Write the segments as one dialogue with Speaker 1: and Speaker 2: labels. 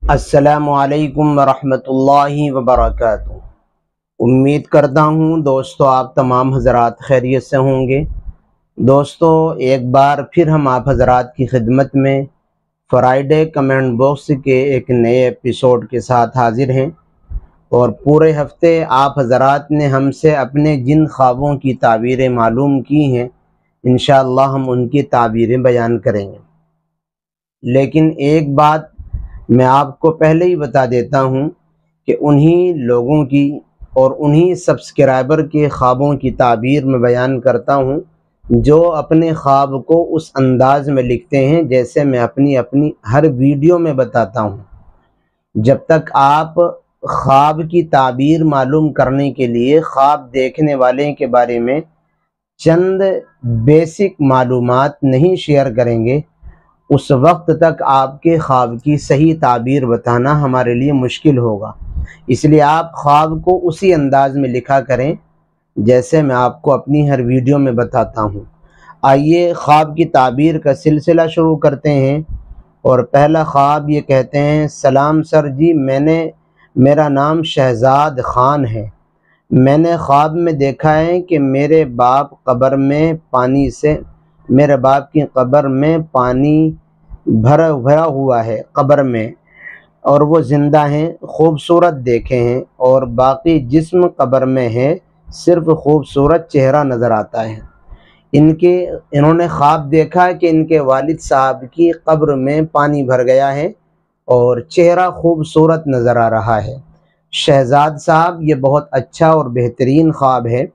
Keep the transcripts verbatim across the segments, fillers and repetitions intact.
Speaker 1: السلام علیکم ورحمۃ اللہ وبرکاتہ۔ امید کرتا ہوں دوستو آپ تمام حضرات خیریت سے ہوں گے۔ دوستو ایک بار پھر ہم آپ حضرات کی خدمت میں فرائیڈے کمنٹ باکس کے ایک نئے ایپیسوڈ کے ساتھ حاضر ہیں، اور پورے ہفتے آپ حضرات نے ہم سے اپنے جن خوابوں کی تعبیریں معلوم کی ہیں، انشاءاللہ ہم ان کی تعبیریں بیان کریں گے۔ لیکن ایک بات میں آپ کو پہلے ہی بتا دیتا ہوں کہ انہی لوگوں کی اور انہی سبسکرائبر کے خوابوں کی تعبیر میں بیان کرتا ہوں جو اپنے خواب کو اس انداز میں لکھتے ہیں جیسے میں اپنی اپنی ہر ویڈیو میں بتاتا ہوں۔ جب تک آپ خواب کی تعبیر معلوم کرنے کے لیے خواب دیکھنے والے کے بارے میں چند بیسک معلومات نہیں شیئر کریں گے، اس وقت تک آپ کے خواب کی صحیح تعبیر بتانا ہمارے لیے مشکل ہوگا۔ اس لیے آپ خواب کو اسی انداز میں لکھا کریں جیسے میں آپ کو اپنی ہر ویڈیو میں بتاتا ہوں۔ آئیے خواب کی تعبیر کا سلسلہ شروع کرتے ہیں، اور پہلا خواب یہ کہتے ہیں: سلام سر جی، میں نے میرا نام شہزاد خان ہے۔ میں نے خواب میں دیکھا ہے کہ میرے باپ قبر میں پانی سے میرے باپ کی قبر میں پانی بھرا بھرا ہوا ہے قبر میں، اور وہ زندہ ہیں، خوبصورت دیکھے ہیں، اور باقی جسم قبر میں ہے، صرف خوبصورت چہرہ نظر آتا ہے۔ ان کے انہوں نے خواب دیکھا کہ ان کے والد صاحب کی قبر میں پانی بھر گیا ہے اور چہرہ خوبصورت نظر آ رہا ہے۔ شہزاد صاحب، یہ بہت اچھا اور بہترین خواب ہے،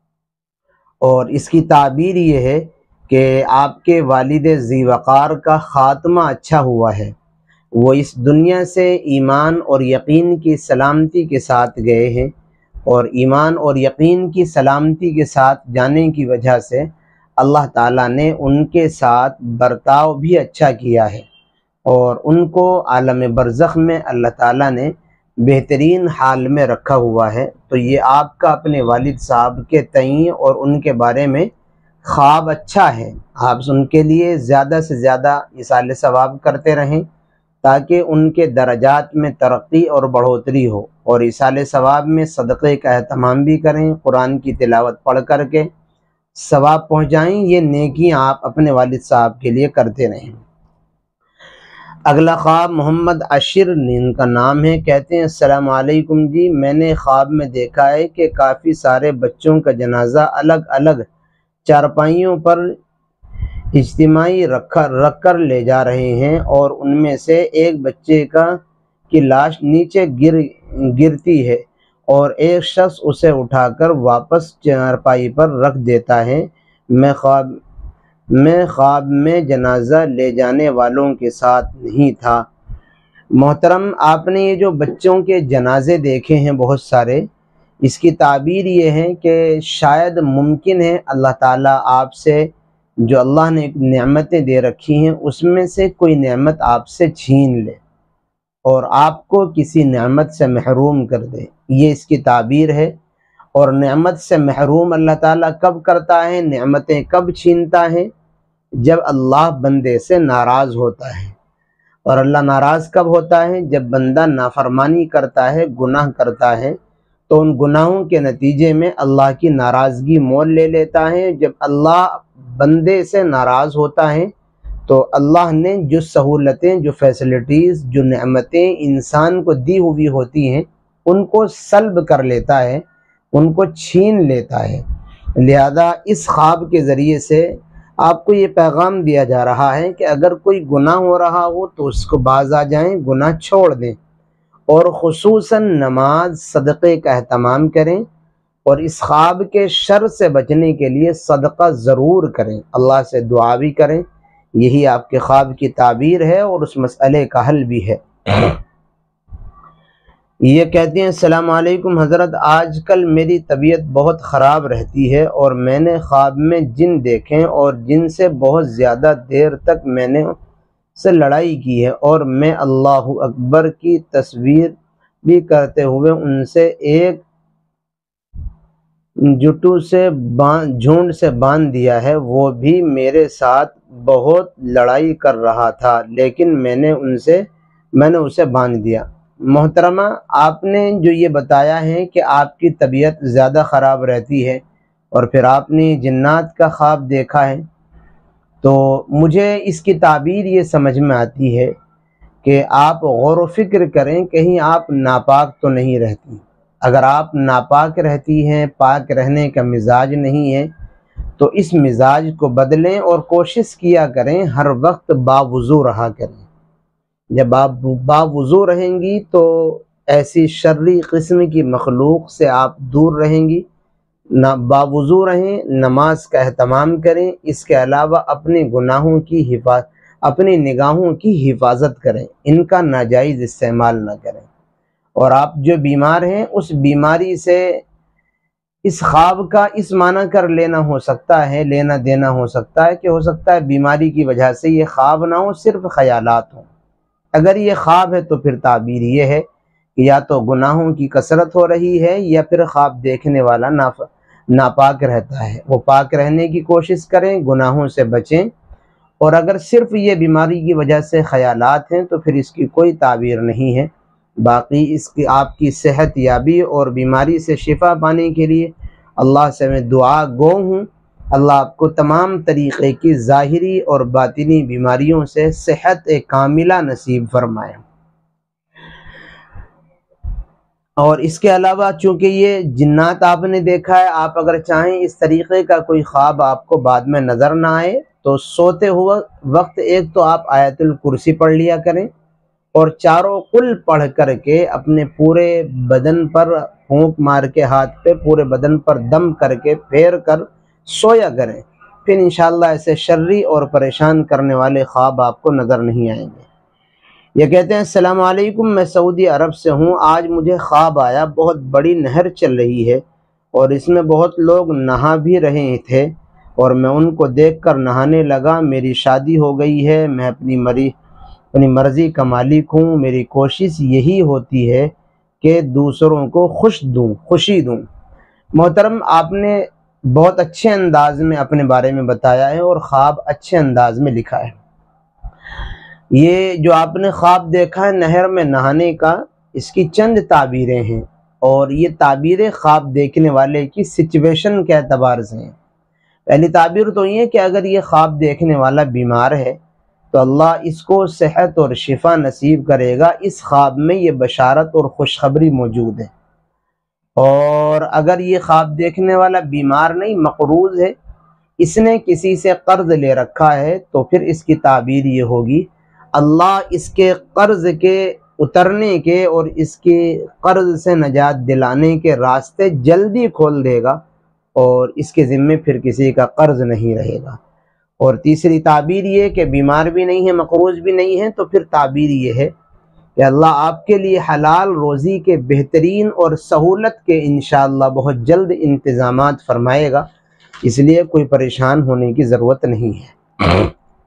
Speaker 1: اور اس کی تعبیر یہ ہے کہ آپ کے والد ذی وقار کا خاتمہ اچھا ہوا ہے۔ وہ اس دنیا سے ایمان اور یقین کی سلامتی کے ساتھ گئے ہیں، اور ایمان اور یقین کی سلامتی کے ساتھ جانے کی وجہ سے اللہ تعالیٰ نے ان کے ساتھ برتاؤ بھی اچھا کیا ہے، اور ان کو عالم برزخ میں اللہ تعالیٰ نے بہترین حال میں رکھا ہوا ہے۔ تو یہ آپ کا اپنے والد صاحب کے تئیں اور ان کے بارے میں خواب اچھا ہے۔ آپ ان کے لیے زیادہ سے زیادہ ایصال ثواب کرتے رہیں تاکہ ان کے درجات میں ترقی اور بڑھوتری ہو، اور ایصال ثواب میں صدقے کا اہتمام بھی کریں، قرآن کی تلاوت پڑھ کر کے ثواب پہنچائیں۔ یہ نیکیاں آپ اپنے والد صاحب کے لیے کرتے رہیں۔ اگلا خواب محمد عشر ان کا نام ہے، کہتے ہیں: السلام علیکم جی، میں نے خواب میں دیکھا ہے کہ کافی سارے بچوں کا جنازہ الگ الگ چارپائیوں پر اجتماعی رکھ رکھ کر لے جا رہے ہیں، اور ان میں سے ایک بچے کا کی لاش نیچے گر گرتی ہے اور ایک شخص اسے اٹھا کر واپس چارپائی پر رکھ دیتا ہے۔ میں خواب میں خواب میں جنازہ لے جانے والوں کے ساتھ نہیں تھا۔ محترم، آپ نے یہ جو بچوں کے جنازے دیکھے ہیں بہت سارے، اس کی تعبیر یہ ہے کہ شاید ممکن ہے اللہ تعالیٰ آپ سے جو اللہ نے نعمتیں دے رکھی ہیں اس میں سے کوئی نعمت آپ سے چھین لے اور آپ کو کسی نعمت سے محروم کر دے، یہ اس کی تعبیر ہے۔ اور نعمت سے محروم اللہ تعالیٰ کب کرتا ہے، نعمتیں کب چھینتا ہے؟ جب اللہ بندے سے ناراض ہوتا ہے۔ اور اللہ ناراض کب ہوتا ہے؟ جب بندہ نافرمانی کرتا ہے، گناہ کرتا ہے، تو ان گناہوں کے نتیجے میں اللہ کی ناراضگی مول لے لیتا ہے۔ جب اللہ بندے سے ناراض ہوتا ہے تو اللہ نے جو سہولتیں، جو فیسلٹیز، جو نعمتیں انسان کو دی ہوئی ہوتی ہیں ان کو سلب کر لیتا ہے، ان کو چھین لیتا ہے۔ لہذا اس خواب کے ذریعے سے آپ کو یہ پیغام دیا جا رہا ہے کہ اگر کوئی گناہ ہو رہا ہو تو اس کو باز آ جائیں، گناہ چھوڑ دیں، اور خصوصاً نماز، صدقے کا اہتمام کریں، اور اس خواب کے شر سے بچنے کے لیے صدقہ ضرور کریں، اللہ سے دعا بھی کریں۔ یہی آپ کے خواب کی تعبیر ہے اور اس مسئلے کا حل بھی ہے۔ یہ کہتے ہیں: السلام علیکم حضرت، آج کل میری طبیعت بہت خراب رہتی ہے، اور میں نے خواب میں جن دیکھے اور جن سے بہت زیادہ دیر تک میں نے سے لڑائی کی ہے، اور میں اللہ اکبر کی تصویر بھی کرتے ہوئے ان سے ایک جٹو سے باندھ جھنڈ سے باندھ دیا ہے، وہ بھی میرے ساتھ بہت لڑائی کر رہا تھا، لیکن میں نے ان سے میں نے اسے باندھ دیا۔ محترمہ، آپ نے جو یہ بتایا ہے کہ آپ کی طبیعت زیادہ خراب رہتی ہے اور پھر آپ نے جنات کا خواب دیکھا ہے، تو مجھے اس کی تعبیر یہ سمجھ میں آتی ہے کہ آپ غور و فکر کریں کہیں آپ ناپاک تو نہیں رہتی۔ اگر آپ ناپاک رہتی ہیں، پاک رہنے کا مزاج نہیں ہے، تو اس مزاج کو بدلیں اور کوشش کیا کریں ہر وقت باوضو رہا کریں۔ جب آپ باوضو رہیں گی تو ایسی شرری قسم کی مخلوق سے آپ دور رہیں گی۔ نہ باوضو رہیں، نماز کا اہتمام کریں، اس کے علاوہ اپنے گناہوں کی حفاظت اپنی نگاہوں کی حفاظت کریں، ان کا ناجائز استعمال نہ کریں۔ اور آپ جو بیمار ہیں اس بیماری سے اس خواب کا اس معنی کر لینا ہو سکتا ہے، لینا دینا ہو سکتا ہے کہ ہو سکتا ہے بیماری کی وجہ سے یہ خواب نہ ہو، صرف خیالات ہوں۔ اگر یہ خواب ہے تو پھر تعبیر یہ ہے کہ یا تو گناہوں کی کثرت ہو رہی ہے یا پھر خواب دیکھنے والا ناپاک رہتا ہے۔ وہ پاک رہنے کی کوشش کریں، گناہوں سے بچیں، اور اگر صرف یہ بیماری کی وجہ سے خیالات ہیں تو پھر اس کی کوئی تعبیر نہیں ہے۔ باقی اس کی آپ کی صحت یابی اور بیماری سے شفا پانے کے لیے اللہ سے میں دعا گو ہوں، اللہ آپ کو تمام طریقے کی ظاہری اور باطنی بیماریوں سے صحت کاملہ نصیب فرمائے۔ اور اس کے علاوہ چونکہ یہ جنات آپ نے دیکھا ہے، آپ اگر چاہیں اس طریقے کا کوئی خواب آپ کو بعد میں نظر نہ آئے تو سوتے ہوئے وقت ایک تو آپ آیت الکرسی پڑھ لیا کریں اور چاروں قل پڑھ کر کے اپنے پورے بدن پر پھونک مار کے ہاتھ پہ پورے بدن پر دم کر کے پھیر کر سویا کریں، پھر انشاءاللہ ایسے شرری اور پریشان کرنے والے خواب آپ کو نظر نہیں آئیں گے۔ یہ کہتے ہیں السلام علیکم، میں سعودی عرب سے ہوں، آج مجھے خواب آیا بہت بڑی نہر چل رہی ہے اور اس میں بہت لوگ نہا بھی رہے تھے اور میں ان کو دیکھ کر نہانے لگا۔ میری شادی ہو گئی ہے، میں اپنی مری اپنی مرضی کا مالک ہوں، میری کوشش یہی ہوتی ہے کہ دوسروں کو خوش دوں خوشی دوں۔ محترم، آپ نے بہت اچھے انداز میں اپنے بارے میں بتایا ہے اور خواب اچھے انداز میں لکھا ہے۔ یہ جو آپ نے خواب دیکھا ہے نہر میں نہانے کا، اس کی چند تعبیریں ہیں اور یہ تعبیریں خواب دیکھنے والے کی سچویشن کے اعتبار سے ہیں۔ پہلی تعبیر تو یہ کہ اگر یہ خواب دیکھنے والا بیمار ہے تو اللہ اس کو صحت اور شفا نصیب کرے گا، اس خواب میں یہ بشارت اور خوشخبری موجود ہے۔ اور اگر یہ خواب دیکھنے والا بیمار نہیں، مقروض ہے، اس نے کسی سے قرض لے رکھا ہے، تو پھر اس کی تعبیر یہ ہوگی اللہ اس کے قرض کے اترنے کے اور اس کے قرض سے نجات دلانے کے راستے جلدی کھول دے گا اور اس کے ذمے پھر کسی کا قرض نہیں رہے گا۔ اور تیسری تعبیر یہ کہ بیمار بھی نہیں ہے، مقروض بھی نہیں ہے، تو پھر تعبیر یہ ہے کہ اللہ آپ کے لیے حلال روزی کے بہترین اور سہولت کے انشاءاللہ بہت جلد انتظامات فرمائے گا، اس لیے کوئی پریشان ہونے کی ضرورت نہیں ہے۔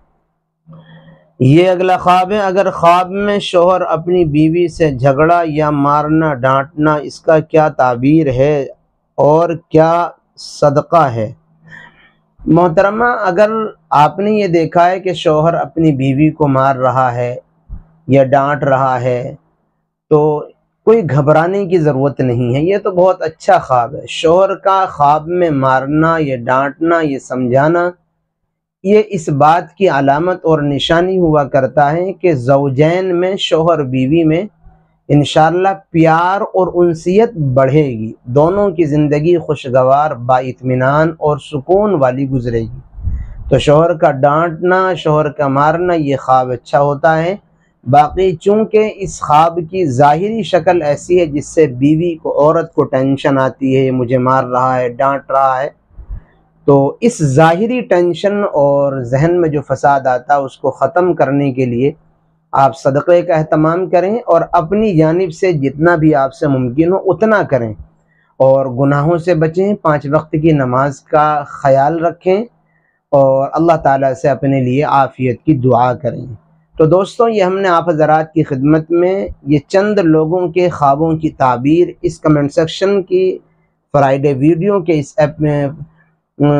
Speaker 1: یہ اگلا خواب ہے، اگر خواب میں شوہر اپنی بیوی سے جھگڑا یا مارنا ڈانٹنا، اس کا کیا تعبیر ہے اور کیا صدقہ ہے؟ محترمہ، اگر آپ نے یہ دیکھا ہے کہ شوہر اپنی بیوی کو مار رہا ہے یا ڈانٹ رہا ہے تو کوئی گھبرانے کی ضرورت نہیں ہے، یہ تو بہت اچھا خواب ہے۔ شوہر کا خواب میں مارنا یا ڈانٹنا، یہ سمجھانا، یہ اس بات کی علامت اور نشانی ہوا کرتا ہے کہ زوجین میں، شوہر بیوی میں انشاءاللہ پیار اور انسیت بڑھے گی، دونوں کی زندگی خوشگوار، بااطمینان اور سکون والی گزرے گی۔ تو شوہر کا ڈانٹنا، شوہر کا مارنا، یہ خواب اچھا ہوتا ہے۔ باقی چونکہ اس خواب کی ظاہری شکل ایسی ہے جس سے بیوی کو، عورت کو ٹینشن آتی ہے، مجھے مار رہا ہے، ڈانٹ رہا ہے، تو اس ظاہری ٹینشن اور ذہن میں جو فساد آتا ہے اس کو ختم کرنے کے لیے آپ صدقے کا اہتمام کریں اور اپنی جانب سے جتنا بھی آپ سے ممکن ہو اتنا کریں اور گناہوں سے بچیں، پانچ وقت کی نماز کا خیال رکھیں اور اللہ تعالیٰ سے اپنے لیے عافیت کی دعا کریں۔ تو دوستوں، یہ ہم نے آپ حضرات کی خدمت میں یہ چند لوگوں کے خوابوں کی تعبیر اس کمنٹ سیکشن کی فرائیڈے ویڈیو کے اس ایپ میں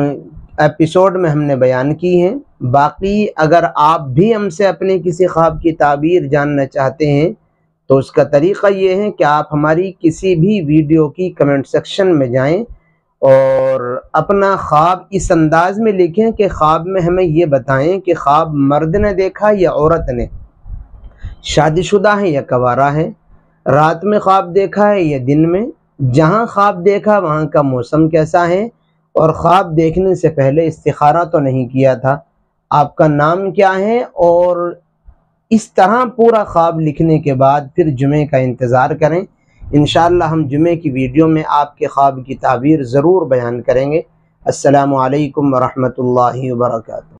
Speaker 1: ایپیسوڈ میں ہم نے بیان کی ہیں۔ باقی اگر آپ بھی ہم سے اپنے کسی خواب کی تعبیر جاننا چاہتے ہیں تو اس کا طریقہ یہ ہے کہ آپ ہماری کسی بھی ویڈیو کی کمنٹ سیکشن میں جائیں اور اپنا خواب اس انداز میں لکھیں کہ خواب میں ہمیں یہ بتائیں کہ خواب مرد نے دیکھا یا عورت نے، شادی شدہ ہے یا کنوارا ہے، رات میں خواب دیکھا ہے یا دن میں، جہاں خواب دیکھا وہاں کا موسم کیسا ہے، اور خواب دیکھنے سے پہلے استخارہ تو نہیں کیا تھا، آپ کا نام کیا ہے، اور اس طرح پورا خواب لکھنے کے بعد پھر جمعے کا انتظار کریں۔ انشاءاللہ ہم جمعے کی ویڈیو میں آپ کے خواب کی تعبیر ضرور بیان کریں گے۔ السلام علیکم ورحمۃ اللہ وبرکاتہ۔